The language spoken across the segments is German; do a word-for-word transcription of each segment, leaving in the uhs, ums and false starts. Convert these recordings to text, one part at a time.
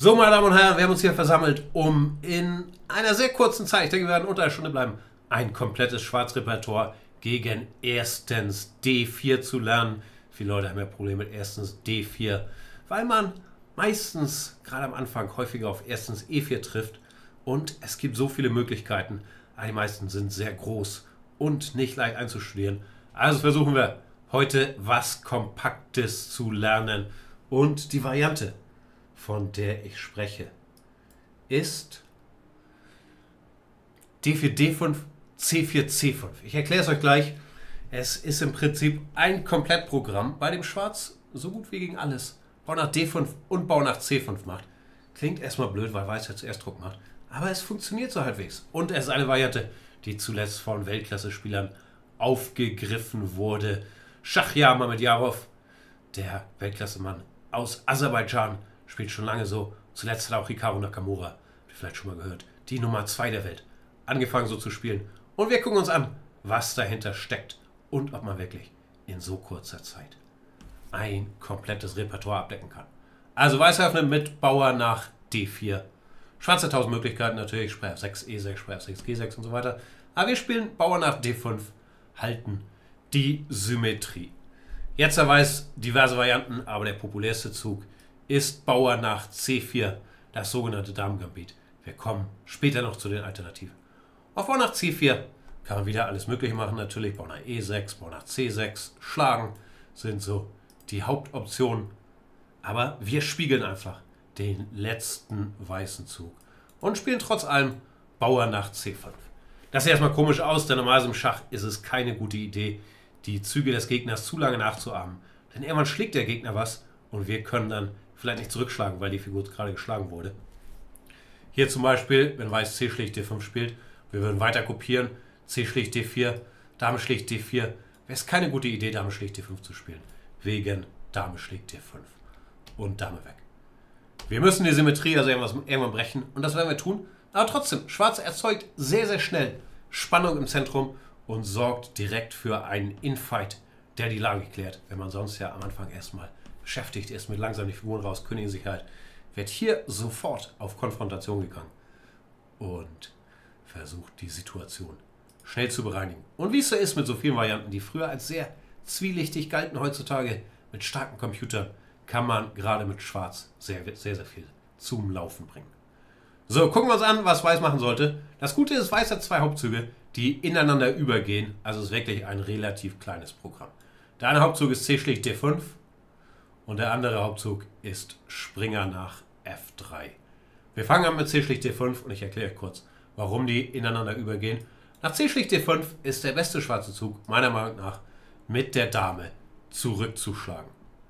So, meine Damen und Herren, wir haben uns hier versammelt, um in einer sehr kurzen Zeit, ich denke, wir werden unter einer Stunde bleiben, ein komplettes Schwarzrepertoire gegen erstens D vier zu lernen. Viele Leute haben ja Probleme mit erstens D vier, weil man meistens, gerade am Anfang, häufiger auf erstens E vier trifft. Und es gibt so viele Möglichkeiten, aber die meisten sind sehr groß und nicht leicht einzustudieren. Also versuchen wir heute was Kompaktes zu lernen. Und die Variante, von der ich spreche, ist D vier D fünf, C vier C fünf. Ich erkläre es euch gleich. Es ist im Prinzip ein Komplettprogramm, bei dem Schwarz so gut wie gegen alles Bau nach D fünf und Bau nach C fünf macht. Klingt erstmal blöd, weil Weiß ja zuerst Druck macht. Aber es funktioniert so halbwegs. Und es ist eine Variante, die zuletzt von Weltklasse-Spielern aufgegriffen wurde. Schachjar Mamedjarov, der Weltklasse-Mann aus Aserbaidschan, spielt schon lange so. Zuletzt hat auch Hikaru Nakamura, habt ihr vielleicht schon mal gehört, die Nummer zwei der Welt, angefangen so zu spielen. Und wir gucken uns an, was dahinter steckt und ob man wirklich in so kurzer Zeit ein komplettes Repertoire abdecken kann. Also Weiß öffnen mit Bauer nach D vier. Schwarz hat tausend Möglichkeiten natürlich, Sprecher F sechs, E sechs, Sprecher F sechs, G sechs und so weiter. Aber wir spielen Bauer nach D fünf, halten die Symmetrie. Jetzt hat Weiß diverse Varianten, aber der populärste Zug ist Bauer nach C vier, das sogenannte Damengambit. Wir kommen später noch zu den Alternativen. Auf Bauer nach C vier kann man wieder alles Mögliche machen, natürlich Bauer nach E sechs, Bauer nach C sechs, Schlagen sind so die Hauptoptionen. Aber wir spiegeln einfach den letzten weißen Zug und spielen trotz allem Bauer nach C fünf. Das sieht erstmal komisch aus, denn normalerweise im Schach ist es keine gute Idee, die Züge des Gegners zu lange nachzuahmen. Denn irgendwann schlägt der Gegner was und wir können dann vielleicht nicht zurückschlagen, weil die Figur gerade geschlagen wurde. Hier zum Beispiel, wenn Weiß C schlägt D fünf spielt, wir würden weiter kopieren, C schlägt D vier, Dame schlägt D vier, wäre es keine gute Idee, Dame schlägt D fünf zu spielen. Wegen Dame schlägt D fünf und Dame weg. Wir müssen die Symmetrie also irgendwas, irgendwann brechen und das werden wir tun. Aber trotzdem, Schwarz erzeugt sehr, sehr schnell Spannung im Zentrum und sorgt direkt für einen Infight, der die Lage klärt. Wenn man sonst ja am Anfang erstmal beschäftigt ist mit langsam die Figuren raus, Königssicherheit, wird hier sofort auf Konfrontation gegangen und versucht die Situation schnell zu bereinigen. Und wie es so ist mit so vielen Varianten, die früher als sehr zwielichtig galten, heutzutage mit starken Computern, kann man gerade mit Schwarz sehr, sehr, sehr viel zum Laufen bringen. So, gucken wir uns an, was Weiß machen sollte. Das Gute ist, Weiß hat zwei Hauptzüge, die ineinander übergehen. Also es ist wirklich ein relativ kleines Programm. Der eine Hauptzug ist C schlägt D fünf und der andere Hauptzug ist Springer nach F drei. Wir fangen an mit C schlägt D fünf und ich erkläre euch kurz, warum die ineinander übergehen. Nach C schlägt D fünf ist der beste schwarze Zug, meiner Meinung nach, mit der Dame zurückzuschlagen.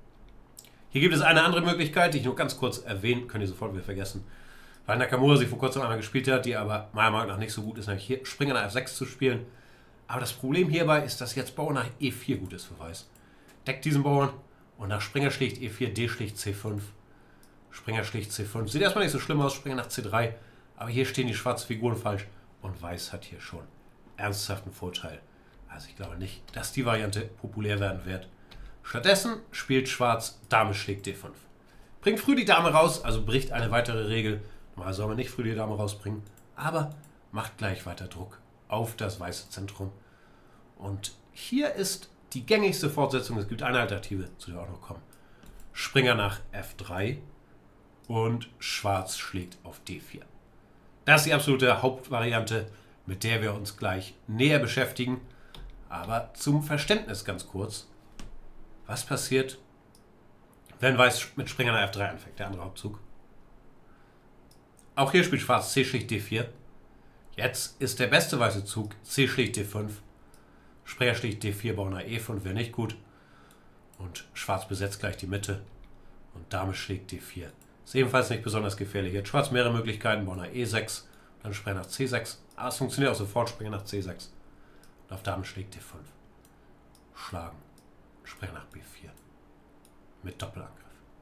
Hier gibt es eine andere Möglichkeit, die ich nur ganz kurz erwähne, könnt ihr sofort wieder vergessen, weil Nakamura sie vor kurzem einmal gespielt hat, die aber meiner Meinung nach nicht so gut ist, nämlich hier Springer nach F sechs zu spielen. Aber das Problem hierbei ist, dass jetzt Bauer nach E vier gut ist für Weiß. Deckt diesen Bauern und nach Springer schlägt E vier, D schlägt C fünf. Springer schlägt C fünf. Sieht erstmal nicht so schlimm aus, Springer nach C drei, aber hier stehen die schwarzen Figuren falsch und Weiß hat hier schon ernsthaften Vorteil. Also ich glaube nicht, dass die Variante populär werden wird. Stattdessen spielt Schwarz Dame schlägt D fünf. Bringt früh die Dame raus, also bricht eine weitere Regel. Mal soll man nicht früh die Dame rausbringen, aber macht gleich weiter Druck auf das weiße Zentrum. Und hier ist die gängigste Fortsetzung, es gibt eine Alternative, zu der wir auch noch kommen. Springer nach F drei und Schwarz schlägt auf D vier. Das ist die absolute Hauptvariante, mit der wir uns gleich näher beschäftigen. Aber zum Verständnis ganz kurz. Was passiert, wenn Weiß mit Springer nach F drei anfängt, der andere Hauptzug? Auch hier spielt Schwarz C schlägt D vier. Jetzt ist der beste weiße Zug C schlägt D fünf. Springer schlägt D vier, Bauer nach E fünf, wäre nicht gut. Und Schwarz besetzt gleich die Mitte. Und Dame schlägt D vier. Ist ebenfalls nicht besonders gefährlich. Jetzt Schwarz mehrere Möglichkeiten, Bauer nach E sechs, dann Springer nach C sechs. Aber es funktioniert auch sofort, Springer nach C sechs. Und auf Dame schlägt D fünf. Schlagen. Springer nach B vier. Mit Doppelangriff.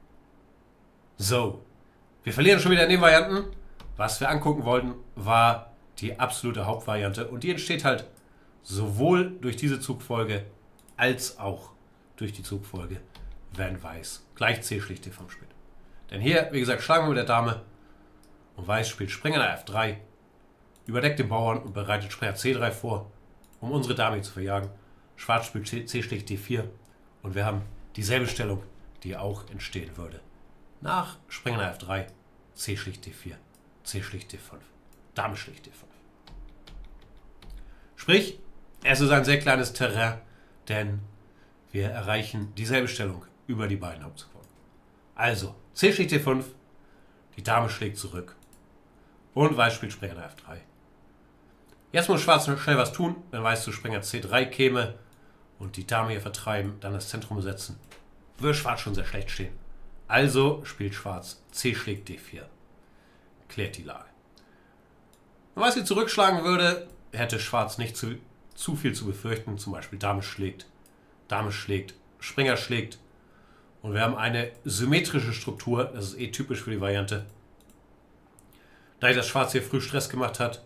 So. Wir verlieren schon wieder in den Varianten. Was wir angucken wollten, war die absolute Hauptvariante. Und die entsteht halt sowohl durch diese Zugfolge als auch durch die Zugfolge, wenn Weiß gleich C schlägt D fünf spielt. Denn hier, wie gesagt, schlagen wir mit der Dame und Weiß spielt Springer nach F drei, überdeckt den Bauern und bereitet Springer C drei vor, um unsere Dame zu verjagen. Schwarz spielt C, C schlägt D vier und wir haben dieselbe Stellung, die auch entstehen würde. Nach Springer nach F drei, C schlägt D vier, C schlägt D fünf, Dame schlägt D fünf. Sprich, es ist ein sehr kleines Terrain, denn wir erreichen dieselbe Stellung über die beiden Hauptfiguren. Also, C schlägt D fünf, die Dame schlägt zurück und Weiß spielt Springer nach F drei. Jetzt muss Schwarz schnell was tun, wenn Weiß zu Springer C drei käme und die Dame hier vertreiben, dann das Zentrum besetzen, würde Schwarz schon sehr schlecht stehen. Also spielt Schwarz C schlägt D vier. Klärt die Lage. Wenn Weiß sie zurückschlagen würde, hätte Schwarz nicht zu, zu viel zu befürchten. Zum Beispiel Dame schlägt, Dame schlägt, Springer schlägt. Und wir haben eine symmetrische Struktur. Das ist eh typisch für die Variante. Da das Schwarz hier früh Stress gemacht hat,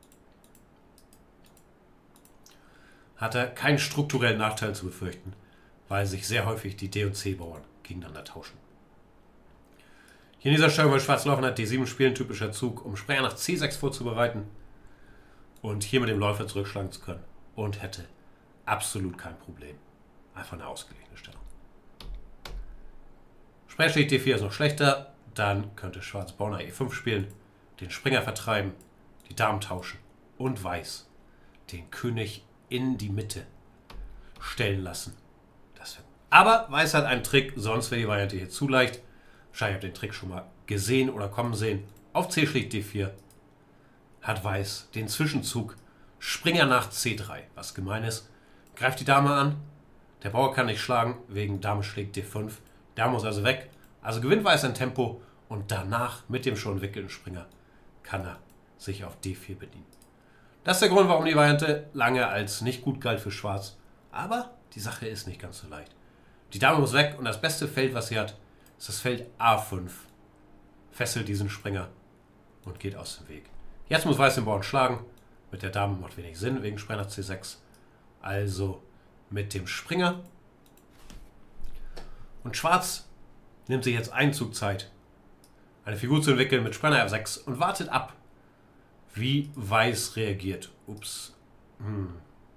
hat er keinen strukturellen Nachteil zu befürchten, weil sich sehr häufig die D- und C-Bauern gegeneinander tauschen. Hier in dieser Stellung will Schwarz laufen, hat D sieben spielen, typischer Zug, um Springer nach C sechs vorzubereiten und hier mit dem Läufer zurückschlagen zu können. Und hätte absolut kein Problem. Einfach eine ausgeglichene Stellung. Springer schlägt D vier ist noch schlechter, dann könnte Schwarz Bauern nach E fünf spielen, den Springer vertreiben, die Damen tauschen und Weiß den König in die Mitte stellen lassen. Das Aber Weiß hat einen Trick, sonst wäre die Variante hier zu leicht. Wahrscheinlich habt ihr den Trick schon mal gesehen oder kommen sehen. Auf C schlägt D vier hat Weiß den Zwischenzug Springer nach C drei, was gemein ist. Greift die Dame an, der Bauer kann nicht schlagen, wegen Dame schlägt D fünf. Der muss also weg. Also gewinnt Weiß ein Tempo und danach mit dem schon entwickelten Springer kann er sich auf D vier bedienen. Das ist der Grund, warum die Variante lange als nicht gut galt für Schwarz. Aber die Sache ist nicht ganz so leicht. Die Dame muss weg und das beste Feld, was sie hat, ist das Feld A fünf. Fesselt diesen Springer und geht aus dem Weg. Jetzt muss Weiß den Bauern schlagen. Mit der Dame macht wenig Sinn, wegen Springer nach C sechs. Also mit dem Springer. Und Schwarz nimmt sich jetzt einen Zug Zeit, eine Figur zu entwickeln mit Springer F sechs und wartet ab, wie Weiß reagiert. Ups. Hm.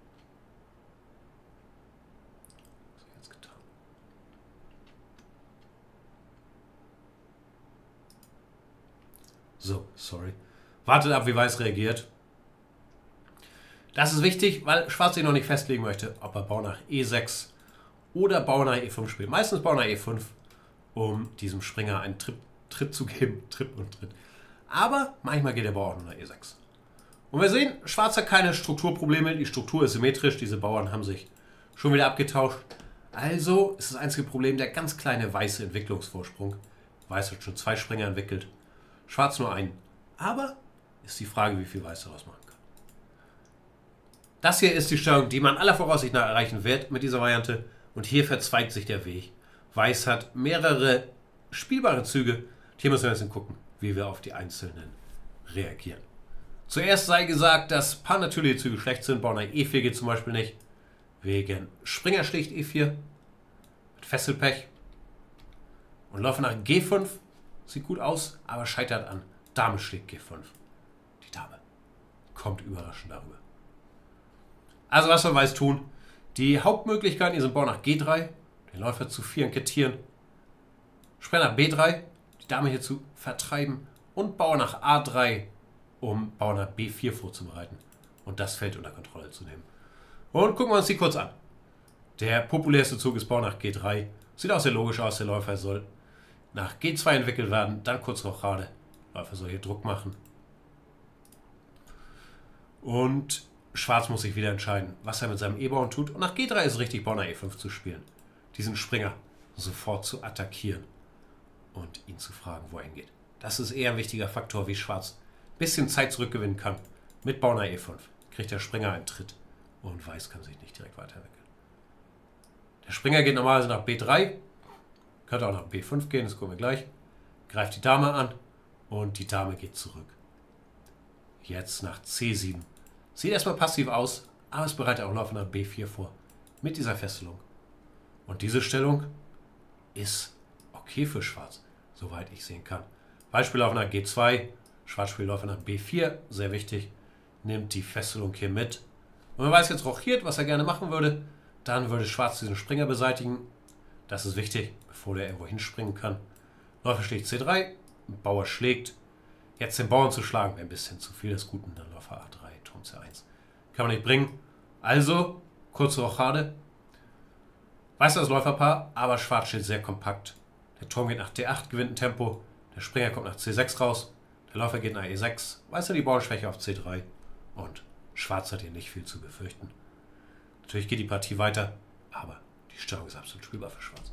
Was habe ich jetzt getan? So, sorry. Wartet ab, wie Weiß reagiert. Das ist wichtig, weil Schwarz sich noch nicht festlegen möchte, ob er Bauern nach E sechs oder Bauern nach E fünf spielt. Meistens Bauern nach E fünf, um diesem Springer einen Tritt, Tritt zu geben. Tritt und Tritt. Aber manchmal geht der Bauer auch nur nach E sechs. Und wir sehen, Schwarz hat keine Strukturprobleme. Die Struktur ist symmetrisch. Diese Bauern haben sich schon wieder abgetauscht. Also ist das einzige Problem der ganz kleine weiße Entwicklungsvorsprung. Weiß hat schon zwei Springer entwickelt. Schwarz nur einen. Aber ist die Frage, wie viel Weiß daraus machen kann. Das hier ist die Stellung, die man aller Voraussicht nach erreichen wird mit dieser Variante. Und hier verzweigt sich der Weg. Weiß hat mehrere spielbare Züge. Hier müssen wir jetzt gucken, wie wir auf die einzelnen reagieren. Zuerst sei gesagt, dass ein paar natürliche Züge schlecht sind. Bauern nach E vier geht zum Beispiel nicht. Wegen Springer schlägt E vier. Mit Fesselpech. Und Läufer nach G fünf. Sieht gut aus, aber scheitert an Dame schlägt G fünf. Die Dame kommt überraschend darüber. Also was soll Weiß tun? Die Hauptmöglichkeiten hier sind Bauern nach G drei. Den Läufer zu vier kettieren. Springer nach B drei. Die Dame hier zu vertreiben. Und Bauer nach A drei, um Bauer nach B vier vorzubereiten. Und das Feld unter Kontrolle zu nehmen. Und gucken wir uns die kurz an. Der populärste Zug ist Bauer nach G drei. Sieht auch sehr logisch aus. Der Läufer soll nach G zwei entwickelt werden. Dann kurz Rochade. Der Läufer soll hier Druck machen. Und Schwarz muss sich wieder entscheiden, was er mit seinem E-Bauern tut. Und nach G drei ist es richtig, Bauern nach E fünf zu spielen. Diesen Springer sofort zu attackieren. Und ihn zu fragen, wo er hingeht. Das ist eher ein wichtiger Faktor, wie Schwarz ein bisschen Zeit zurückgewinnen kann. Mit Bauern nach E fünf kriegt der Springer einen Tritt und Weiß kann sich nicht direkt weiterentwickeln. Der Springer geht normalerweise nach B drei, könnte auch nach B fünf gehen, das gucken wir gleich. Greift die Dame an und die Dame geht zurück. Jetzt nach C sieben. Sieht erstmal passiv aus, aber es bereitet auch Läufer nach B vier vor. Mit dieser Fesselung. Und diese Stellung ist okay für Schwarz. soweit ich sehen kann. Beispielläufer nach G zwei, Schwarz spielt Läufer nach B vier, sehr wichtig, nimmt die Fesselung hier mit. Und wenn Weiß jetzt rochiert, was er gerne machen würde, dann würde Schwarz diesen Springer beseitigen. Das ist wichtig, bevor der irgendwo hinspringen kann. Läufer schlägt C drei, Bauer schlägt. Jetzt den Bauern zu schlagen, wäre ein bisschen zu viel des Guten. Dann Läufer A drei, Turm C eins. Kann man nicht bringen. Also, kurze Rochade. Weiß das Läuferpaar, aber Schwarz steht sehr kompakt. Der Turm geht nach D acht, gewinnt ein Tempo. Der Springer kommt nach C sechs raus. Der Läufer geht nach E sechs. Weiß er die Bauernschwäche auf C drei. Und Schwarz hat hier nicht viel zu befürchten. Natürlich geht die Partie weiter, aber die Stellung ist absolut spielbar für Schwarz.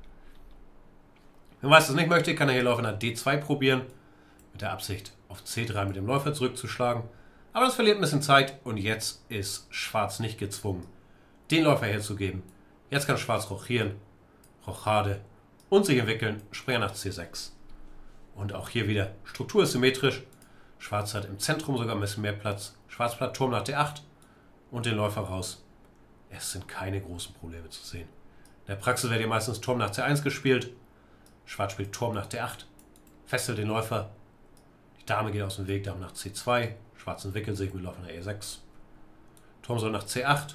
Wenn Weiß das nicht möchte, kann er hier Läufer nach D zwei probieren. Mit der Absicht, auf C drei mit dem Läufer zurückzuschlagen. Aber das verliert ein bisschen Zeit und jetzt ist Schwarz nicht gezwungen, den Läufer herzugeben. Jetzt kann Schwarz rochieren, Rochade und sich entwickeln, Springer nach C sechs. Und auch hier wieder, Struktur ist symmetrisch. Schwarz hat im Zentrum sogar ein bisschen mehr Platz. Schwarz bleibt Turm nach D acht und den Läufer raus. Es sind keine großen Probleme zu sehen. In der Praxis wird hier meistens Turm nach C eins gespielt. Schwarz spielt Turm nach D acht, fesselt den Läufer. Die Dame geht aus dem Weg, Dame nach C zwei. Schwarz entwickelt sich mit Läufer nach E sechs. Turm soll nach C acht.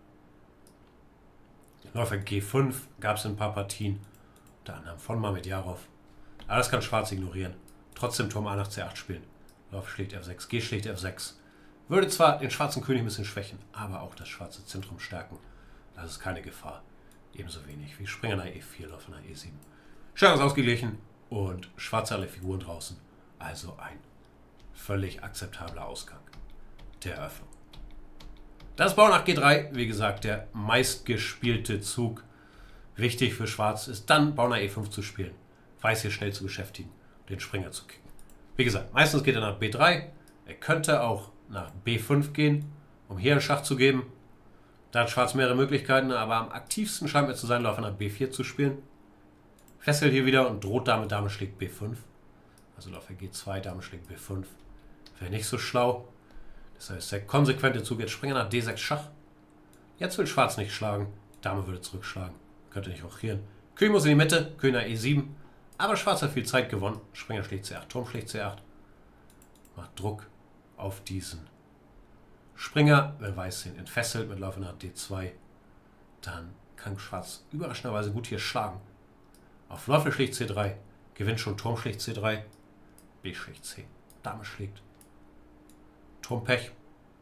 Läufer G fünf gab es in ein paar Partien. Unter anderem von Mamedjarov. Aber das kann Schwarz ignorieren. Trotzdem Turm A nach C acht spielen. Läufer schlägt F sechs, G schlägt F sechs. Würde zwar den schwarzen König ein bisschen schwächen, aber auch das schwarze Zentrum stärken. Das ist keine Gefahr. Ebenso wenig wie Springer nach E vier, Läufer nach E sieben. Stellung ist ausgeglichen und Schwarz alle Figuren draußen. Also ein völlig akzeptabler Ausgang der Eröffnung. Das Bauern nach G drei, wie gesagt, der meistgespielte Zug. Wichtig für Schwarz ist dann Bauern nach E fünf zu spielen. Weiß hier schnell zu beschäftigen, den Springer zu kicken. Wie gesagt, meistens geht er nach B drei. Er könnte auch nach B fünf gehen, um hier einen Schach zu geben. Da hat Schwarz mehrere Möglichkeiten, aber am aktivsten scheint mir zu sein, Läufer nach B vier zu spielen. Fesselt hier wieder und droht Dame, Dame schlägt B fünf. Also Läufer G zwei, Dame schlägt B fünf. Wäre nicht so schlau. Das heißt, der konsequente Zug jetzt Springer nach D sechs Schach. Jetzt will Schwarz nicht schlagen. Dame würde zurückschlagen. Könnte nicht rochieren. König muss in die Mitte. König nach E sieben. Aber Schwarz hat viel Zeit gewonnen. Springer schlägt C acht. Turm schlägt C acht. Macht Druck auf diesen Springer. Wenn Weiß den entfesselt mit Läufer nach D zwei, dann kann Schwarz überraschenderweise gut hier schlagen. Auf Läufer schlägt C drei. Gewinnt schon Turm schlägt C drei. B schlägt C. Dame schlägt. Turm Pech.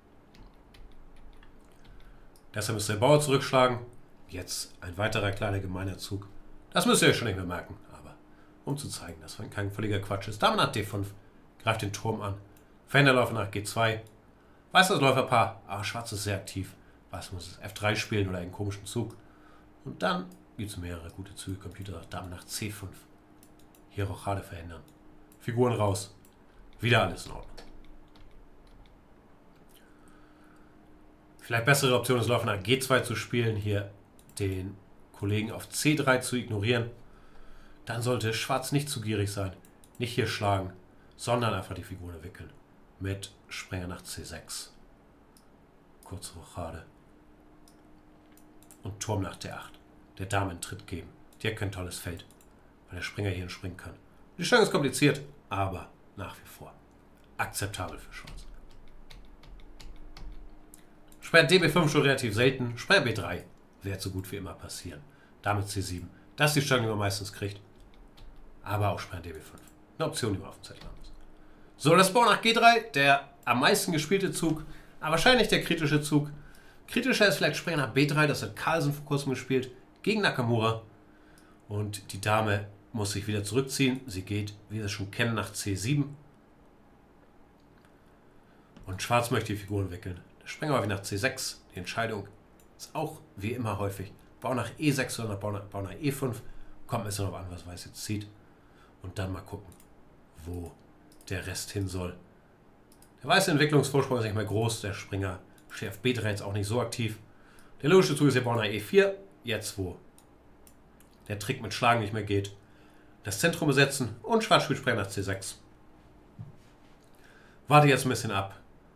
Deshalb müsste der Bauer zurückschlagen. Jetzt ein weiterer kleiner gemeiner Zug. Das müsst ihr euch schon nicht mehr merken. Aber um zu zeigen, dass kein völliger Quatsch ist. Dame nach D fünf. Greift den Turm an. Verhindert Läufer nach G zwei. Weiß das Läuferpaar. Aber Schwarz ist sehr aktiv. Weiß muss es F drei spielen oder einen komischen Zug. Und dann gibt es mehrere gute Züge. Computer sagt Dame nach C fünf. Hier Rochade verhindern. Figuren raus. Wieder alles in Ordnung. Vielleicht bessere Option ist, Läufer nach G zwei zu spielen, hier den Kollegen auf C drei zu ignorieren. Dann sollte Schwarz nicht zu gierig sein, nicht hier schlagen, sondern einfach die Figuren entwickeln. Mit Springer nach C sechs. Kurze Rochade. Und Turm nach D acht. Der Dame einen Tritt geben. Die hat kein tolles Feld, weil der Springer hier springen kann. Die Stellung ist kompliziert, aber nach wie vor akzeptabel für Schwarz. Springer D B fünf schon relativ selten. Springer B drei wird so gut wie immer passieren. Dame C sieben. Das ist die Stellung, die man meistens kriegt. Aber auch Springer D B fünf. Eine Option, die man auf dem Zettel haben muss. So, das Bauern nach G drei. Der am meisten gespielte Zug. Aber wahrscheinlich der kritische Zug. Kritischer ist vielleicht Springer nach B drei. Das hat Carlsen vor kurzem gespielt. Gegen Nakamura. Und die Dame muss sich wieder zurückziehen. Sie geht, wie wir es schon kennen, nach C sieben. Und Schwarz möchte die Figuren wickeln. Der Springer war wie nach C sechs. Die Entscheidung ist auch wie immer häufig. Bau nach E sechs oder Bau nach, Bau nach E fünf. Kommt ein bisschen darauf an, was Weiß jetzt zieht. Und dann mal gucken, wo der Rest hin soll. Der weiße Entwicklungsvorsprung ist nicht mehr groß. Der Springer steht auf B drei jetzt auch nicht so aktiv. Der logische Zug ist hier Bau nach E vier. Jetzt, wo der Trick mit Schlagen nicht mehr geht. Das Zentrum besetzen und Schwarz spielt Springer nach C sechs. Warte jetzt ein bisschen ab,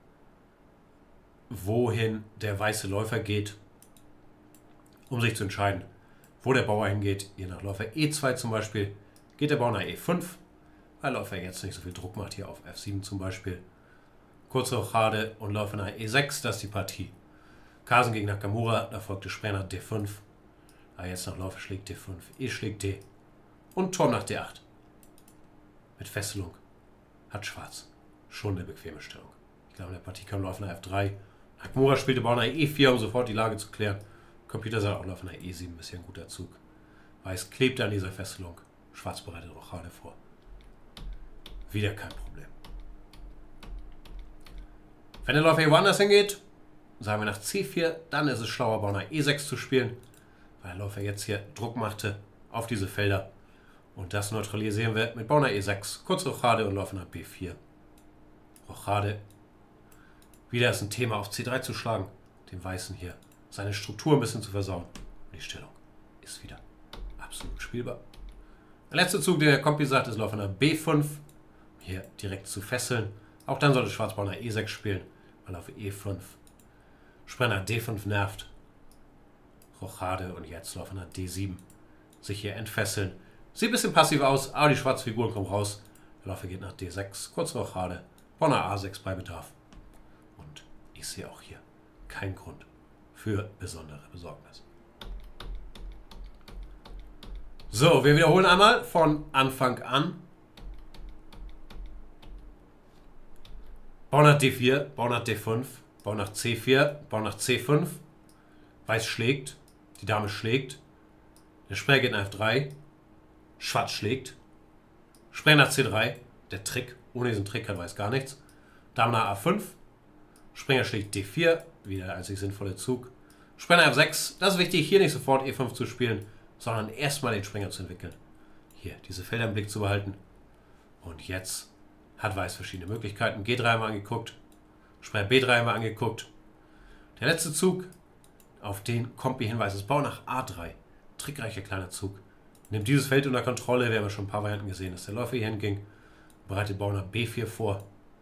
wohin der weiße Läufer geht, um sich zu entscheiden, wo der Bauer hingeht. Je nach Läufer E zwei zum Beispiel geht der Bauer nach E fünf, weil Läufer jetzt nicht so viel Druck macht, hier auf F sieben zum Beispiel. Kurze Rochade und Läufer nach E sechs, das ist die Partie. Kasen gegen Nakamura, da folgte Sprenger nach D fünf. Ah, jetzt noch Läufer schlägt D fünf, E schlägt D. Und Turm nach D acht. Mit Fesselung hat Schwarz schon eine bequeme Stellung. Ich glaube, in der Partie kam Läufer nach F drei. Nakamura spielte Bauer nach E vier, um sofort die Lage zu klären. Computer sagt auch Läufer nach E sieben, bisher ein guter Zug. Weiß klebte an dieser Fesselung. Schwarz bereitet Rochade vor. Wieder kein Problem. Wenn der Läufer hier woanders hingeht, sagen wir nach C vier, dann ist es schlauer, Bauer nach E sechs zu spielen, weil der Läufer jetzt hier Druck machte auf diese Felder. Und das neutralisieren wir mit Bauer nach E sechs, kurze Rochade und Läufer nach B vier. Rochade. Wieder ist ein Thema, auf C drei zu schlagen, dem Weißen hier seine Struktur ein bisschen zu versauen. Und die Stellung ist wieder absolut spielbar. Der letzte Zug, den der Kompi sagt, ist Läufer nach B fünf, um hier direkt zu fesseln. Auch dann sollte Schwarz Bauer nach E sechs spielen, weil auf E fünf Sprenger nach D fünf nervt. Rochade und jetzt Läufer nach D sieben. Sich hier entfesseln. Sieht ein bisschen passiv aus, aber die schwarzen Figuren kommen raus. Der Läufer geht nach D sechs, kurze Rochade. Bauer nach A sechs bei Bedarf. Und ich sehe auch hier keinen Grund für besondere Besorgnis. So, wir wiederholen einmal von Anfang an. Bauer nach D vier, Bauer nach D fünf, Bauer nach C vier, Bauer nach C fünf. Weiß schlägt, die Dame schlägt. Der Sprenger geht nach F drei. Schwarz schlägt. Sprenger nach C drei. Der Trick, ohne diesen Trick hat Weiß gar nichts. Dame nach A fünf. Springer schlägt D vier. Wieder der einzig sinnvolle Zug. Sprenger F sechs. Das ist wichtig, hier nicht sofort E fünf zu spielen, sondern erstmal den Springer zu entwickeln. Hier, diese Felder im Blick zu behalten. Und jetzt hat Weiß verschiedene Möglichkeiten. G drei mal angeguckt. Sprenger B drei mal angeguckt. Der letzte Zug, auf den Kompi hinweist, ist Bauer nach A drei. Trickreicher kleiner Zug. Nimmt dieses Feld unter Kontrolle. Wir haben ja schon ein paar Varianten gesehen, dass der Läufer hier hinging. Bereitet Bauer nach B vier vor.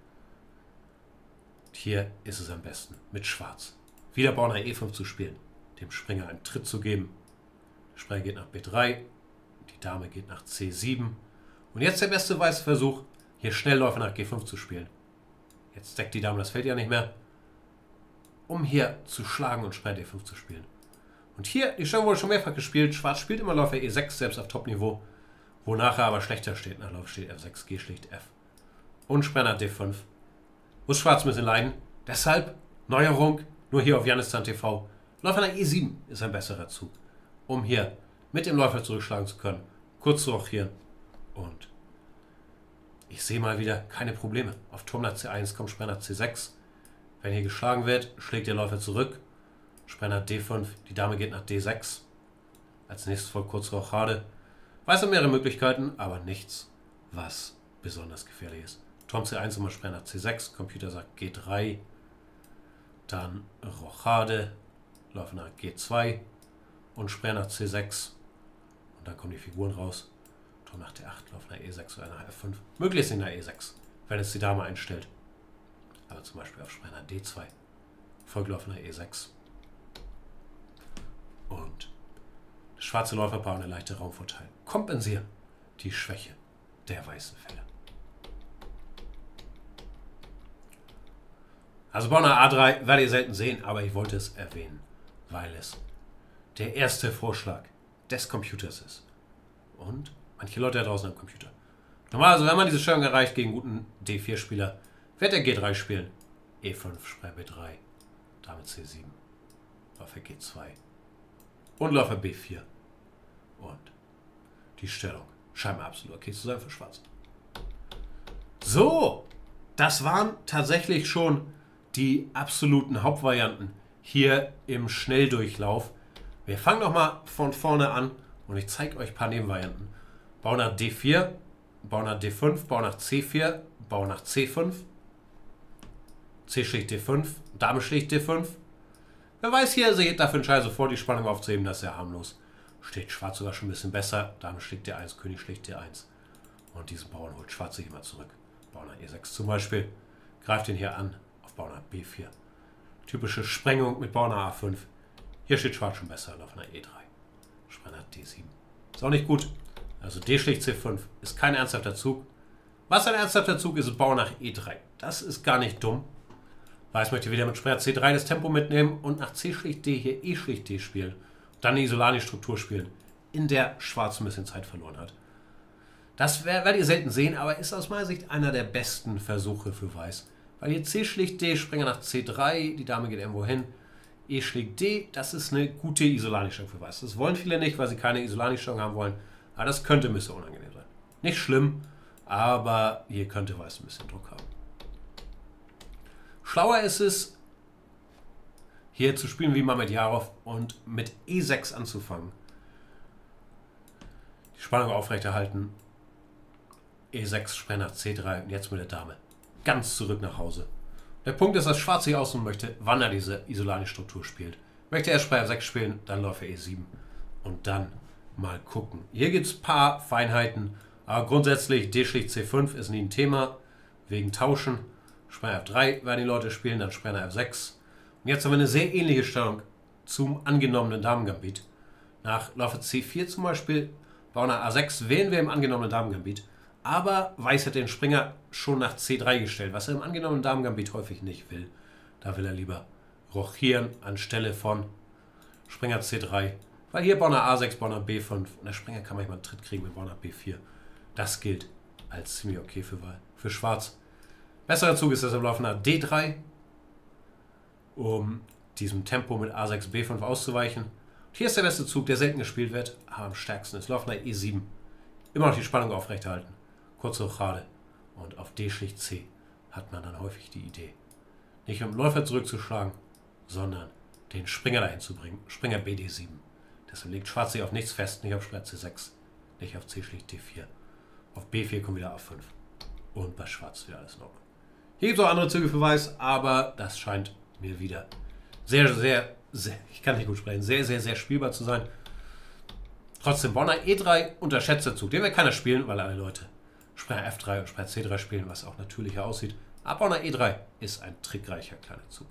Und hier ist es am besten, mit Schwarz wieder Bauer nach E fünf zu spielen. Dem Springer einen Tritt zu geben. Der Springer geht nach B drei. Die Dame geht nach C sieben. Und jetzt der beste weiße Versuch, hier schnell Läufer nach G fünf zu spielen. Jetzt deckt die Dame das Feld ja nicht mehr, um hier zu schlagen und Springer D fünf zu spielen. Und hier, die Stellung wurde schon mehrfach gespielt. Schwarz spielt immer Läufer E sechs, selbst auf Top-Niveau. Wo nachher aber schlechter steht. Nach Läufer steht F sechs, G schlägt F. Und Springer D fünf. Muss Schwarz ein bisschen leiden. Deshalb Neuerung, nur hier auf Jannistan T V. Läufer nach E sieben ist ein besserer Zug, um hier mit dem Läufer zurückschlagen zu können. Kurz zu rochieren. Und ich sehe mal wieder keine Probleme. Auf Turm nach C eins kommt Springer nach C sechs. Wenn hier geschlagen wird, schlägt der Läufer zurück. Springer nach D fünf, die Dame geht nach D sechs. Als nächstes folgt kurze Rochade. Weiß noch mehrere Möglichkeiten, aber nichts, was besonders gefährlich ist. Turm C eins immer Springer nach C sechs, Computer sagt G drei. Dann Rochade, Läufer nach G zwei und Springer nach C sechs. Und dann kommen die Figuren raus. Turm nach D acht, Läufer nach E sechs oder nach F fünf. Möglichst nicht nach E sechs, wenn es die Dame einstellt. Aber zum Beispiel auf Springer nach D zwei. Folgeläufer nach E sechs. Und das schwarze Läuferpaar und der leichte Raumvorteil kompensieren die Schwäche der weißen Felder. Also Bauer nach A drei werdet ihr selten sehen, aber ich wollte es erwähnen, weil es der erste Vorschlag des Computers ist. Und manche Leute da draußen am Computer. Normalerweise, wenn man diese Stellung erreicht gegen guten D vier Spieler, wird er G drei spielen. E fünf, Springer B drei, Dame C sieben, Läufer G zwei und Läufer B vier. Und die Stellung scheint mir absolut okay zu sein für Schwarz. So, das waren tatsächlich schon die absoluten Hauptvarianten hier im Schnelldurchlauf. Wir fangen nochmal von vorne an und ich zeige euch ein paar Nebenvarianten. Bauer nach D vier, Bauer nach D fünf, Bauer nach C vier, Bauer nach C fünf, C schlägt D fünf, Dame schlägt D fünf. Wer weiß hier, seht dafür entscheidet sofort die Spannung aufzuheben, das ist sehr harmlos. Steht Schwarz sogar schon ein bisschen besser. Dame schlägt D eins, König schlägt D eins. Und diesen Bauern holt Schwarz sich immer zurück. Bauer nach E sechs zum Beispiel. Greift ihn hier an auf Bauer nach B vier. Typische Sprengung mit Bauer nach A fünf. Hier steht Schwarz schon besser. Läufer nach E drei. Springer nach D sieben. Ist auch nicht gut. Also D schlägt C fünf ist kein ernsthafter Zug. Was ein ernsthafter Zug ist, ist Bauer nach E drei. Das ist gar nicht dumm. Weiß möchte wieder mit Springer C drei das Tempo mitnehmen und nach C schlägt D hier E schlägt D spielen. Dann eine Isolani-Struktur spielen, in der Schwarz ein bisschen Zeit verloren hat. Das werdet ihr selten sehen, aber ist aus meiner Sicht einer der besten Versuche für Weiß. Weil hier C schlägt D, Springer nach C drei, die Dame geht irgendwo hin. E schlägt D, das ist eine gute Isolani-Stellung für Weiß. Das wollen viele nicht, weil sie keine Isolani-Stellung haben wollen. Aber das könnte ein bisschen unangenehm sein. Nicht schlimm, aber hier könnte Weiß ein bisschen Druck haben. Schlauer ist es, hier zu spielen wie Mamedjarov und mit E sechs anzufangen. Die Spannung aufrechterhalten. E sechs, Springer nach C drei und jetzt mit der Dame. Ganz zurück nach Hause. Der Punkt ist, dass Schwarz hier aussuchen möchte, wann er diese Isolani-Struktur spielt. Möchte er Springer F sechs spielen, dann läuft er E sieben. Und dann mal gucken. Hier gibt es ein paar Feinheiten, aber grundsätzlich D schlägt C fünf ist nie ein Thema, wegen Tauschen. Springer F drei werden die Leute spielen, dann Springer F sechs. Und jetzt haben wir eine sehr ähnliche Stellung zum angenommenen Damengambit. Nach Läufer C vier zum Beispiel, Bauer nach A sechs wählen wir im angenommenen Damengambit. Aber Weiß hat den Springer schon nach C drei gestellt, was er im angenommenen Damengambit häufig nicht will. Da will er lieber rochieren anstelle von Springer C drei. Weil hier Bauer nach A sechs, Bauer nach B fünf und der Springer kann manchmal einen Tritt kriegen mit Bauer nach B vier. Das gilt als ziemlich okay für, für Schwarz. Besserer Zug ist deshalb Laufen nach D drei, um diesem Tempo mit A sechs, B fünf auszuweichen. Und hier ist der beste Zug, der selten gespielt wird, aber am stärksten ist Laufen nach E sieben. Immer noch die Spannung aufrechterhalten. Kurze Rochade. Und auf D schlägt C hat man dann häufig die Idee, nicht mit dem Läufer zurückzuschlagen, sondern den Springer dahin zu bringen. Springer B D sieben. Deshalb legt Schwarz sich auf nichts fest, nicht auf Springer C sechs, nicht auf C schlägt D vier. Auf B vier kommt wieder A fünf. Und bei Schwarz wieder alles in Ordnung. Hier gibt es auch andere Züge für Weiß, aber das scheint mir wieder sehr, sehr, sehr, ich kann nicht gut sprechen, sehr, sehr, sehr spielbar zu sein. Trotzdem, Bauer nach E drei, unterschätzter Zug. Den wird keiner spielen, weil alle Leute Springer F drei und Springer C drei spielen, was auch natürlicher aussieht. Aber Bauer nach E drei ist ein trickreicher kleiner Zug.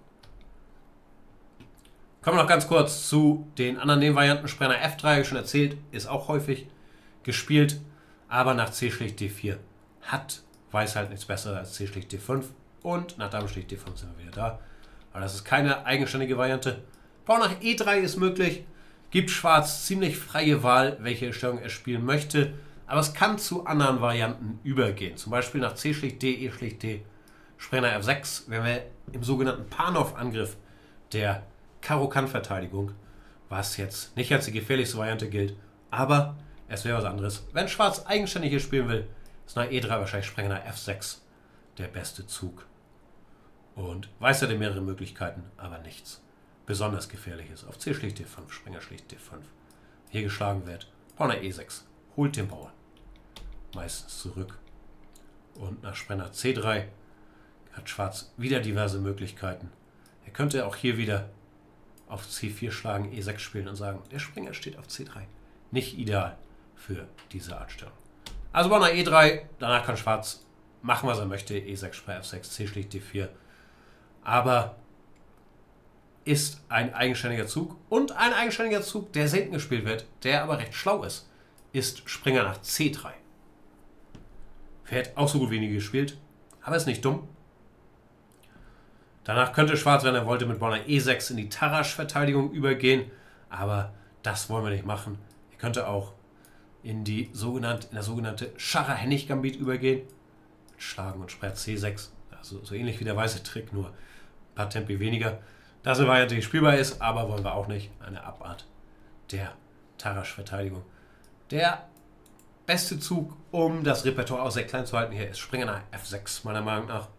Kommen wir noch ganz kurz zu den anderen Nebenvarianten. Springer nach F drei, habe ich schon erzählt, ist auch häufig gespielt, aber nach C schlägt D vier hat Weiß halt nichts Besseres als C schlägt D fünf und nach Dame schlägt D fünf sind wir wieder da. Aber das ist keine eigenständige Variante. Bauer nach E drei ist möglich, gibt Schwarz ziemlich freie Wahl, welche Stellung er spielen möchte, aber es kann zu anderen Varianten übergehen. Zum Beispiel nach C schlägt D, E schlägt D, Springer F sechs, wenn wir im sogenannten Panov-Angriff der Karo-Kann-Verteidigung, was jetzt nicht als die gefährlichste Variante gilt, aber es wäre was anderes. Wenn Schwarz eigenständig hier spielen will, ist nach E drei wahrscheinlich Springer nach F sechs der beste Zug. Und Weiß hatte mehrere Möglichkeiten, aber nichts besonders gefährliches. Auf C schlägt D fünf, Springer schlägt D fünf. Hier geschlagen wird, Bauer nach E sechs, holt den Bauern meistens zurück. Und nach Springer C drei hat Schwarz wieder diverse Möglichkeiten. Er könnte auch hier wieder auf C vier schlagen, E sechs spielen und sagen, der Springer steht auf C drei. Nicht ideal für diese Art Stellung. Also Bauer nach E drei, danach kann Schwarz machen, was er möchte. E sechs, Springer F sechs, C schlägt D vier. Aber ist ein eigenständiger Zug. Und ein eigenständiger Zug, der selten gespielt wird, der aber recht schlau ist, ist Springer nach C drei. Wird auch so gut wie nie gespielt, aber ist nicht dumm. Danach könnte Schwarz, wenn er wollte, mit Bauer nach E sechs in die Tarrasch-Verteidigung übergehen. Aber das wollen wir nicht machen. Er könnte auch in, die sogenannte, in das sogenannte Scharrer-Hennig-Gambit übergehen. Schlagen und Springer C sechs. Also so ähnlich wie der weiße Trick, nur ein paar Tempi weniger. Das ist eine Variante, die spielbar ist, aber wollen wir auch nicht. Eine Abart der Tarrasch-Verteidigung. Der beste Zug, um das Repertoire auch sehr klein zu halten, hier ist Springer nach F sechs, meiner Meinung nach.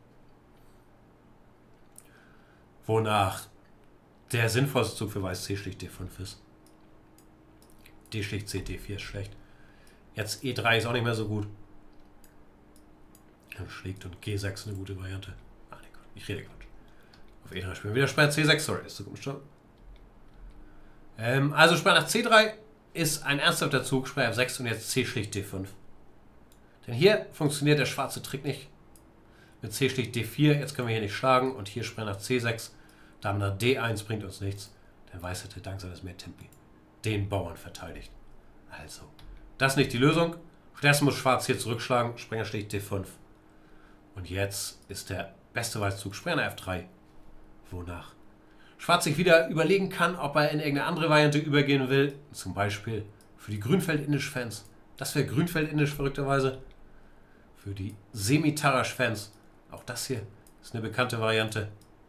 Wonach der sinnvollste Zug für Weiß C schlägt D fünf ist. D schlägt C, D vier ist schlecht. Jetzt E drei ist auch nicht mehr so gut. Dann schlägt und G sechs eine gute Variante. Ah, nee, ich rede Quatsch. Auf E drei spielen wir wieder Springer C sechs, sorry, ist zu gut. Ähm, also Springer nach C drei ist ein ernsthafter Zug, Springer F sechs und jetzt C schlägt D fünf. Denn hier funktioniert der schwarze Trick nicht. Mit C schlägt D vier, jetzt können wir hier nicht schlagen und hier Springer nach C sechs. Dame nach D eins bringt uns nichts. Der Weiß hätte dank seines Mehrtempi den Bauern verteidigt. Also Das ist nicht die Lösung. Stattdessen muss Schwarz hier zurückschlagen. Springer schlägt D fünf. Und jetzt ist der beste Weißzug Springer F drei. Wonach Schwarz sich wieder überlegen kann, ob er in irgendeine andere Variante übergehen will. Zum Beispiel für die Grünfeld-Indisch-Fans. Das wäre Grünfeld-Indisch verrückterweise. Für die Semitarasch-Fans. Auch das hier ist eine bekannte Variante.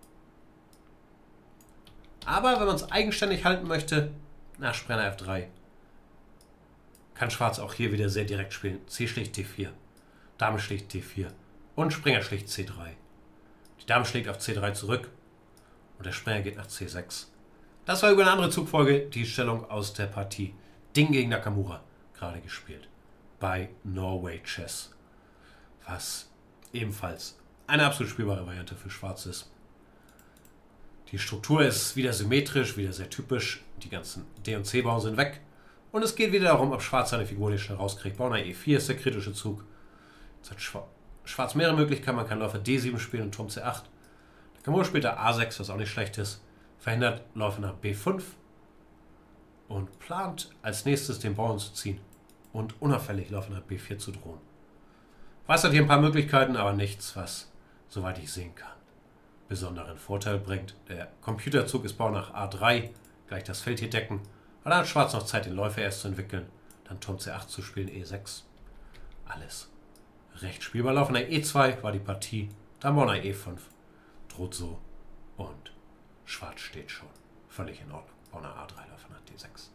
Aber wenn man es eigenständig halten möchte, nach Springer F drei, kann Schwarz auch hier wieder sehr direkt spielen. C schlägt D vier, Dame schlägt D vier und Springer schlägt C drei. Die Dame schlägt auf C drei zurück und der Springer geht nach C sechs. Das war über eine andere Zugfolge die Stellung aus der Partie Ding gegen Nakamura gerade gespielt. Bei Norway Chess. Was ebenfalls eine absolut spielbare Variante für Schwarz ist. Die Struktur ist wieder symmetrisch, wieder sehr typisch. Die ganzen D- und C-Bauern sind weg. Und es geht wieder darum, ob Schwarz seine Figur nicht schnell rauskriegt. Bauer nach E vier ist der kritische Zug. Jetzt hat Schwarz, Schwarz mehrere Möglichkeiten. Man kann Läufer D sieben spielen und Turm C acht. Nakamura spielt da A sechs, was auch nicht schlecht ist. Verhindert Läufer nach B fünf. Und plant als nächstes den Bauern zu ziehen. Und unauffällig Läufer nach B vier zu drohen. Weiß hat hier ein paar Möglichkeiten, aber nichts, was, soweit ich sehen kann, besonderen Vorteil bringt. Der Computerzug ist Bauer nach A drei. Gleich das Feld hier decken. Aber dann hat Schwarz noch Zeit, den Läufer erst zu entwickeln. Dann Turm C acht zu spielen, E sechs. Alles recht spielbar. Läufer nach E zwei war die Partie. Dann Bauer nach E fünf. Droht so. Und Schwarz steht schon. Völlig in Ordnung. Bauer nach A drei, Läufer nach D sechs.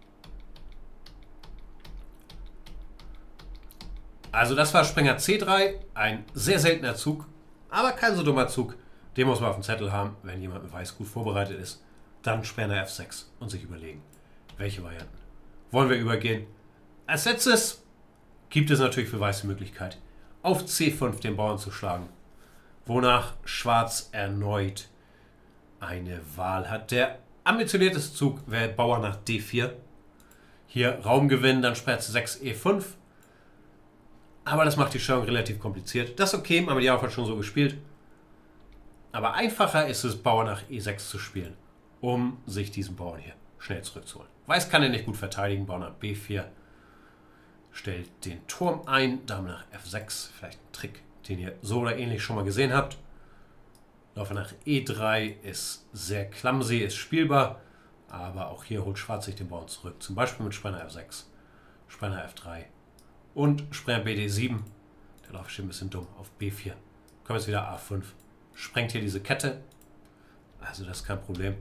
Also das war Springer C drei. Ein sehr seltener Zug. Aber kein so dummer Zug. Den muss man auf dem Zettel haben, wenn jemand mit Weiß gut vorbereitet ist. Dann Springer F sechs und sich überlegen, welche Varianten wollen wir übergehen. Als letztes gibt es natürlich für Weiß die Möglichkeit, auf C fünf den Bauern zu schlagen, wonach Schwarz erneut eine Wahl hat. Der ambitionierteste Zug wäre Bauer nach D vier. Hier Raum gewinnen, dann Springer C sechs, E fünf. Aber das macht die Stellung relativ kompliziert. Das ist okay, man hat die auch schon so gespielt. Aber einfacher ist es, Bauer nach E sechs zu spielen, um sich diesen Bauern hier schnell zurückzuholen. Weiß kann er nicht gut verteidigen. Bauer nach B vier stellt den Turm ein. Dame nach F sechs. Vielleicht ein Trick, den ihr so oder ähnlich schon mal gesehen habt. Läufer nach E drei ist sehr clumsy, ist spielbar. Aber auch hier holt Schwarz sich den Bauern zurück. Zum Beispiel mit Springer F sechs, Springer F drei und Springer B D sieben. Der Läufer steht ein bisschen dumm auf B vier. Kommt jetzt wieder A fünf. Sprengt hier diese Kette. Also das ist kein Problem.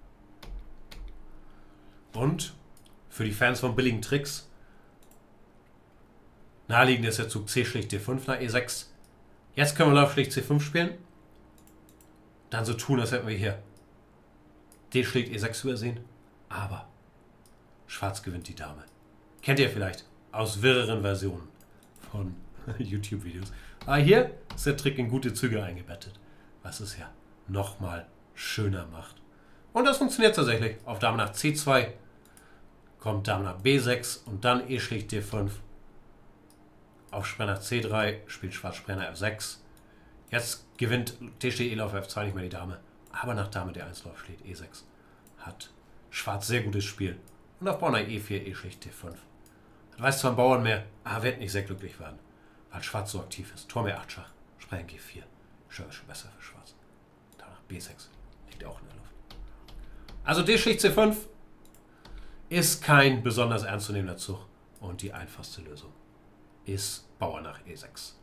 Und für die Fans von billigen Tricks, naheliegend ist der Zug C schlägt D fünf nach E sechs. Jetzt können wir Läufer schlägt C fünf spielen. Dann so tun, als hätten wir hier D schlägt E sechs übersehen. Aber Schwarz gewinnt die Dame. Kennt ihr vielleicht aus wirreren Versionen von YouTube-Videos. Aber hier ist der Trick in gute Züge eingebettet, was es ja nochmal schöner macht. Und das funktioniert tatsächlich. Auf Dame nach C zwei kommt Dame nach B sechs und dann E schlägt D fünf. Auf Springer nach C drei spielt Schwarz Springer nach F sechs. Jetzt gewinnt D schlägt E auf F zwei nicht mehr die Dame. Aber nach Dame D eins Läufer schlägt E sechs. Hat Schwarz sehr gutes Spiel. Und auf Bauer nach E vier, E schlägt D fünf. Hat Weiß zwar einen Bauern mehr, aber wird nicht sehr glücklich werden, weil Schwarz so aktiv ist. Turm E acht Schach, Springer G vier. Schon ist schon besser für Schwarz. Dann nach B sechs. Liegt auch in der Luft. Also D schlägt C fünf ist kein besonders ernstzunehmender Zug. Und die einfachste Lösung ist Bauer nach E sechs.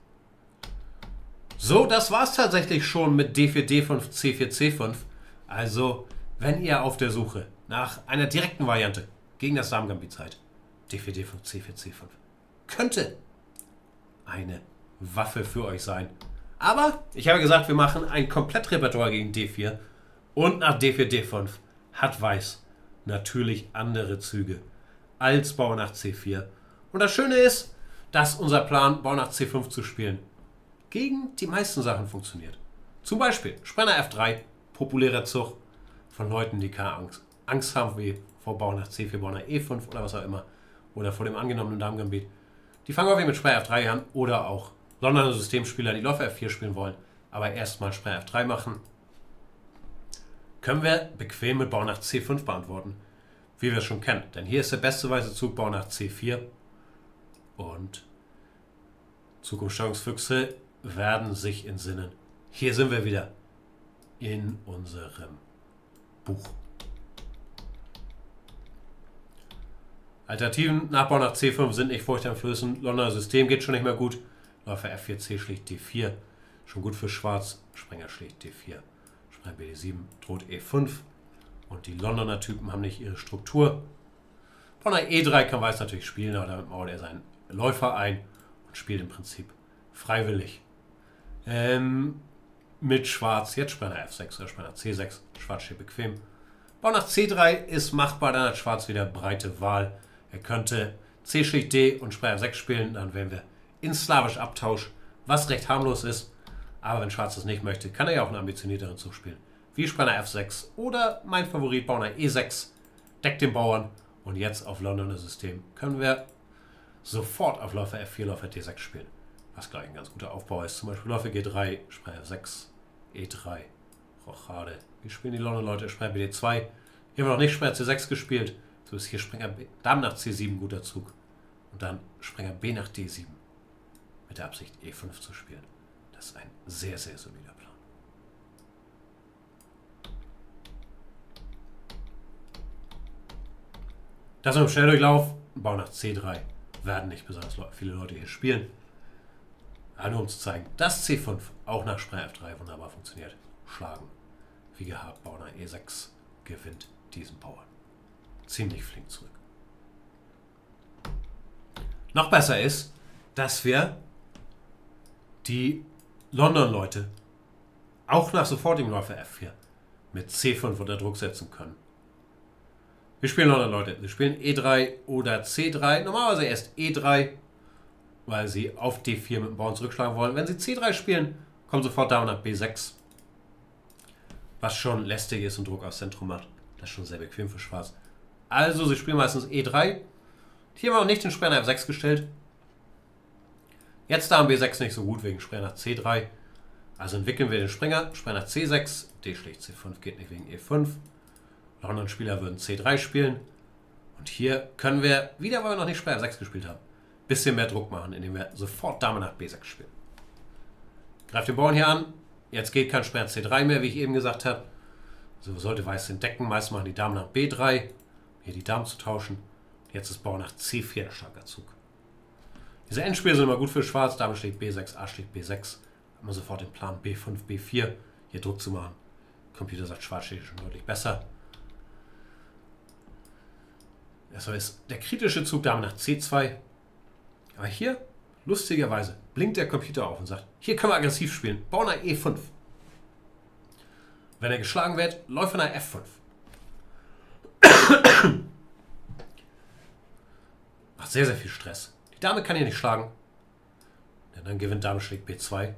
So, das war es tatsächlich schon mit D vier, D fünf, C vier, C fünf. Also, wenn ihr auf der Suche nach einer direkten Variante gegen das Damengambit seid, D vier, D fünf, C vier, C fünf könnte eine Waffe für euch sein. Aber ich habe gesagt, wir machen ein Komplettrepertoire gegen D vier. Und nach D vier, D fünf hat Weiß natürlich andere Züge als Bauer nach C vier. Und das Schöne ist, dass unser Plan, Bauer nach C fünf zu spielen, gegen die meisten Sachen funktioniert. Zum Beispiel Springer F drei, populärer Zug von Leuten, die keine Angst, Angst haben wie vor Bauer nach C vier, Bauer nach E fünf oder was auch immer. Oder vor dem angenommenen Damengambit. Die fangen häufig mit Springer F drei an oder auch Londoner Systemspieler, die Läufer F vier spielen wollen, aber erstmal Springer F drei machen. Können wir bequem mit Bauer nach C fünf beantworten, wie wir es schon kennen. Denn hier ist der beste weiße Zug Bauer nach C vier. Und Zukunftssteuerungsfüchse werden sich entsinnen. Hier sind wir wieder in unserem Buch. Alternativen Nachbau nach C fünf sind nicht furchteinflößend. Londoner System geht schon nicht mehr gut. Läufer F vier C schlägt D vier. Schon gut für Schwarz. Springer schlägt D vier. Springer B D sieben droht E fünf. Und die Londoner Typen haben nicht ihre Struktur. Bauer E drei kann Weiß natürlich spielen, aber damit baut er seinen Läufer ein und spielt im Prinzip freiwillig. Ähm, mit Schwarz jetzt Springer F sechs oder Springer C sechs. Schwarz steht bequem. Bauer nach C drei ist machbar, dann hat Schwarz wieder breite Wahl. Er könnte C schlägt D und Springer F sechs spielen, dann wären wir in slawisch Abtausch, was recht harmlos ist. Aber wenn Schwarz das nicht möchte, kann er ja auch einen ambitionierteren Zug spielen. Wie Springer F sechs oder mein Favorit Bauer E sechs, deckt den Bauern. Und jetzt auf Londoner System können wir sofort auf Läufer F vier, Läufer D sechs spielen. Was gleich ein ganz guter Aufbau ist. Zum Beispiel Läufer G drei, Springer F sechs, E drei, Rochade. Wie spielen die Londoner Leute? Springer B D zwei. Hier haben wir noch nicht Springer C sechs gespielt. So ist hier Springer B, Dame nach C sieben, guter Zug. Und dann Springer B nach D sieben. Mit der Absicht E fünf zu spielen. Das ist ein sehr, sehr solider Plan. Das im Schnelldurchlauf. Bau nach C drei. Werden nicht besonders viele Leute hier spielen. Aber nur um zu zeigen, dass C fünf auch nach Springer F drei wunderbar funktioniert. Schlagen. Wie gehabt, Bauer nach E sechs gewinnt diesen Bauern. Ziemlich flink zurück. Noch besser ist, dass wir die London-Leute auch nach sofortigem Läufer F vier mit C fünf unter Druck setzen können. Wir spielen London Leute. Sie spielen E drei oder C drei. Normalerweise erst E drei, weil sie auf D vier mit dem Bauern zurückschlagen wollen. Wenn sie C drei spielen, kommt sofort Dame nach B sechs. Was schon lästig ist und Druck aufs Zentrum macht. Das ist schon sehr bequem für Schwarz. Also, sie spielen meistens E drei. Hier haben wir noch nicht den Springer F sechs gestellt. Jetzt Dame B sechs nicht so gut wegen Springer nach C drei. Also entwickeln wir den Springer. Springer nach C sechs. D schlägt C fünf, geht nicht wegen E fünf. London Spieler würden C drei spielen. Und hier können wir, wieder weil wir noch nicht Springer F sechs gespielt haben, ein bisschen mehr Druck machen, indem wir sofort Dame nach B sechs spielen. Greift den Bauern hier an. Jetzt geht kein Springer C drei mehr, wie ich eben gesagt habe. So sollte Weiß den decken. Meist machen die Dame nach B drei. Hier die Damen zu tauschen. Jetzt ist Bauer nach C vier der starker Zug. Diese Endspiele sind immer gut für Schwarz. Dame schlägt B sechs, A schlägt B sechs. Haben wir sofort den Plan B fünf, B vier hier Druck zu machen. Der Computer sagt, Schwarz steht schon deutlich besser. Das ist der kritische Zug Dame nach C zwei. Aber hier, lustigerweise, blinkt der Computer auf und sagt, hier können wir aggressiv spielen. Bauer nach E fünf. Wenn er geschlagen wird, Läufer nach F fünf. Macht sehr, sehr viel Stress. Die Dame kann hier nicht schlagen. Denn dann gewinnt Dame schlägt B zwei.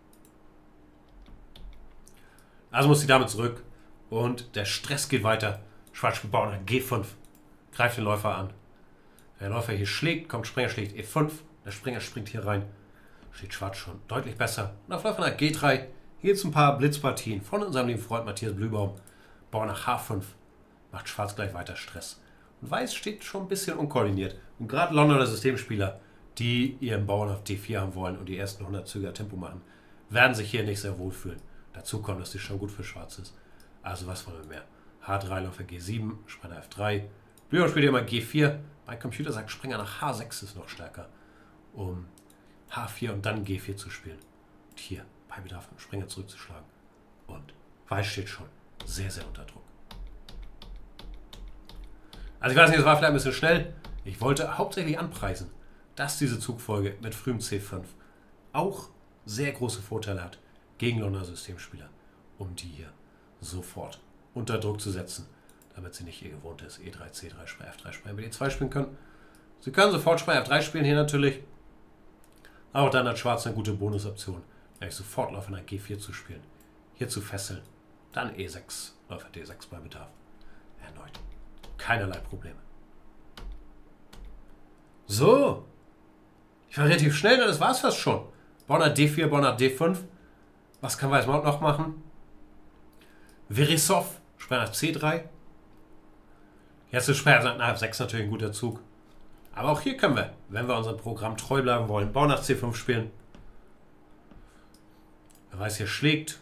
Also muss die Dame zurück. Und der Stress geht weiter. Schwarz spielt Bauer nach G fünf. Greift den Läufer an. Der Läufer hier schlägt, kommt Springer schlägt E fünf. Der Springer springt hier rein. Steht Schwarz schon deutlich besser. Und auf Läufer nach G drei. Hier gibt es ein paar Blitzpartien von unserem lieben Freund Matthias Blühbaum. Bauer nach H fünf. Macht Schwarz gleich weiter Stress. Und Weiß steht schon ein bisschen unkoordiniert. Und gerade Londoner Systemspieler, die ihren Bauern auf D vier haben wollen und die ersten hundert Züge Tempo machen, werden sich hier nicht sehr wohl fühlen. Dazu kommt, dass die schon gut für Schwarz ist. Also was wollen wir mehr? H drei, Läufer G sieben, Springer F drei. Blühbaum spielt immer G vier. Mein Computer sagt, Springer nach H sechs ist noch stärker, um H vier und dann G vier zu spielen. Und hier, bei Bedarf, Springer zurückzuschlagen. Und Weiß steht schon sehr, sehr unter Druck. Also ich weiß nicht, das war vielleicht ein bisschen schnell. Ich wollte hauptsächlich anpreisen, dass diese Zugfolge mit frühem C fünf auch sehr große Vorteile hat gegen Londoner Systemspieler, um die hier sofort unter Druck zu setzen, damit sie nicht ihr gewohntes E drei, C drei, Springer F drei, Springer B D zwei spielen können. Sie können sofort Springer F drei spielen hier natürlich. Auch dann hat Schwarz eine gute Bonusoption, nämlich sofort Läufer nach G vier zu spielen. Hier zu fesseln. Dann E sechs, Läufer D sechs bei Bedarf. Erneut. Keinerlei Probleme. So. Ich war relativ schnell, das war es fast schon. Bauer nach D vier, Bauer nach D fünf. Was kann Weiß noch machen? Verisov, Springer nach C drei. Jetzt ist Springer nach F sechs natürlich ein guter Zug. Aber auch hier können wir, wenn wir unserem Programm treu bleiben wollen, Bauern nach C fünf spielen. Wer weiß, hier schlägt.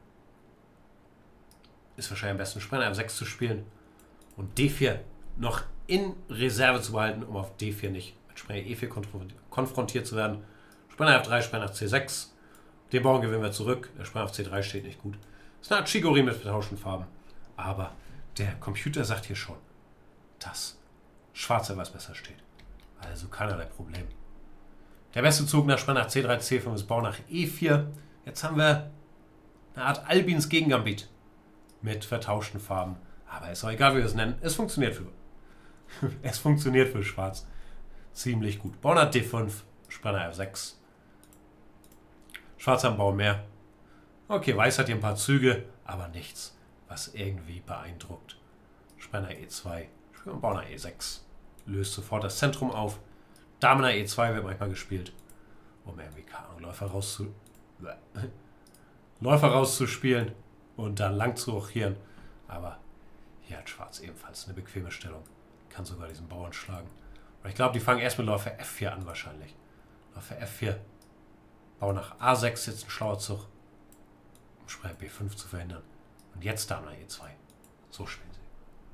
Ist wahrscheinlich am besten Springer F sechs zu spielen. Und D vier noch in Reserve zu behalten, um auf D vier nicht mit Springer E vier konfrontiert zu werden. Springer F drei, Springer nach C sechs. Den Bauern gewinnen wir zurück. Der Springer auf C drei steht nicht gut. Das ist eine Art Chicorée mit vertauschten Farben. Aber der Computer sagt hier schon, dass Schwarz etwas besser steht. Also keinerlei Problem. Der beste Zug nach Springer nach C drei, C fünf ist Bauer nach E vier. Jetzt haben wir eine Art Albins Gegengambit mit vertauschten Farben. Aber ist auch egal, wie wir es nennen. Es funktioniert für es funktioniert für Schwarz ziemlich gut. Bauer nach D fünf, Springer F sechs. Schwarz haben Bauern mehr. Okay, Weiß hat hier ein paar Züge, aber nichts, was irgendwie beeindruckt. Springer E zwei, Bauer nach E sechs. Löst sofort das Zentrum auf. Dame nach E zwei wird manchmal gespielt, um irgendwie Läufer rauszu Läufer rauszuspielen und dann lang zu rochieren. Aber hier hat Schwarz ebenfalls eine bequeme Stellung. Kann sogar diesen Bauern schlagen. Und ich glaube, die fangen erst mit Läufer F vier an wahrscheinlich. Läufer F vier. Bauer nach A sechs, jetzt ein schlauer Zug, um Springer B fünf zu verhindern. Und jetzt Dame nach E zwei. So spielen sie.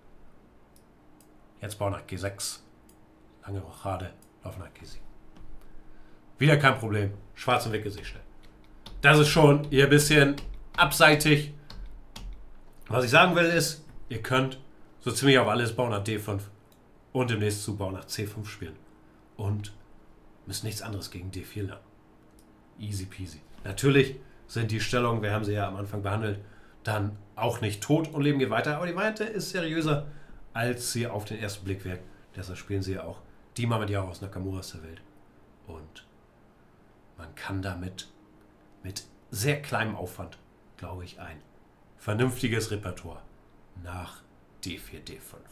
Jetzt Bauer nach G sechs. Lange Rochade. Läufer nach G sieben. Wieder kein Problem. Schwarz entwickelt sich schnell. Das ist schon hier ein bisschen abseitig. Was ich sagen will ist, ihr könnt so ziemlich auf alles Bauer nach D fünf und demnächst zu Bauer nach C fünf spielen. Und müsst nichts anderes gegen D vier lernen. Easy peasy. Natürlich sind die Stellungen, wir haben sie ja am Anfang behandelt, dann auch nicht tot und Leben geht weiter. Aber die Variante ist seriöser, als sie auf den ersten Blick wirkt. Deshalb spielen sie ja auch die Mamadou aus Nakamura aus der Welt. Und man kann damit mit sehr kleinem Aufwand, glaube ich, ein vernünftiges Repertoire nach D vier, D fünf.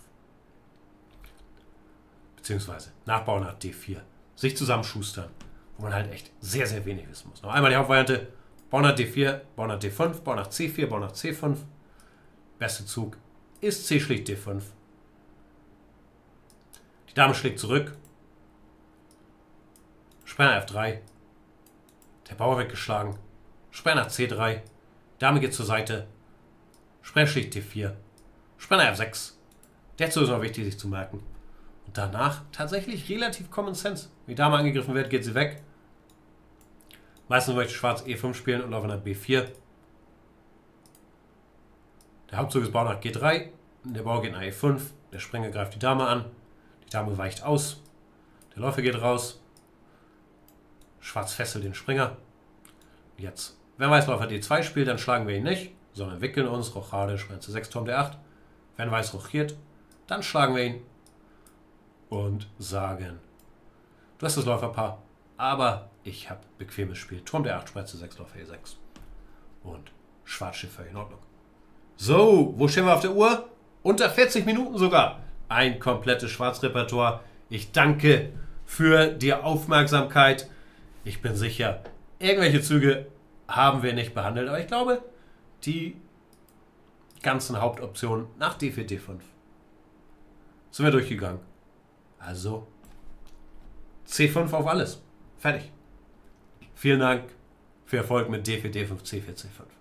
Beziehungsweise nach Bauer nach D vier. Sich zusammenschustern, wo man halt echt sehr, sehr wenig wissen muss. Noch einmal die Hauptvariante. Bauer nach D vier, Bauer nach D fünf, Bauer nach C vier, Bauer nach C fünf. Beste Zug ist C schlägt D fünf. Die Dame schlägt zurück. Springer F drei. Der Bauer wird geschlagen. Springer nach C drei. Dame geht zur Seite. Springer schlägt D vier. Springer F sechs. Der Zug ist noch wichtig, sich zu merken. Und danach tatsächlich relativ Common Sense. Wenn die Dame angegriffen wird, geht sie weg. Meistens möchte Schwarz E fünf spielen und Läufer nach B vier. Der Hauptzug ist Bauer nach G drei. Der Bauer geht nach E fünf. Der Springer greift die Dame an. Die Dame weicht aus. Der Läufer geht raus. Schwarz fesselt den Springer. Jetzt, wenn Weiß Läufer D zwei spielt, dann schlagen wir ihn nicht, sondern wickeln uns. Rochade, Springer C sechs, Turm D acht. Wenn Weiß rochiert, dann schlagen wir ihn und sagen, du hast das Läuferpaar, aber ich habe bequemes Spiel. Turm D acht, Springer C sechs, Läufer E sechs. Und Schwarz steht völlig in Ordnung. So, wo stehen wir auf der Uhr? Unter vierzig Minuten sogar. Ein komplettes Schwarzrepertoire. Ich danke für die Aufmerksamkeit. Ich bin sicher, irgendwelche Züge haben wir nicht behandelt, aber ich glaube, die ganzen Hauptoptionen nach D vier, D fünf sind wir durchgegangen. Also C fünf auf alles. Fertig. Vielen Dank. Viel Erfolg mit D vier, D fünf, C vier, C fünf.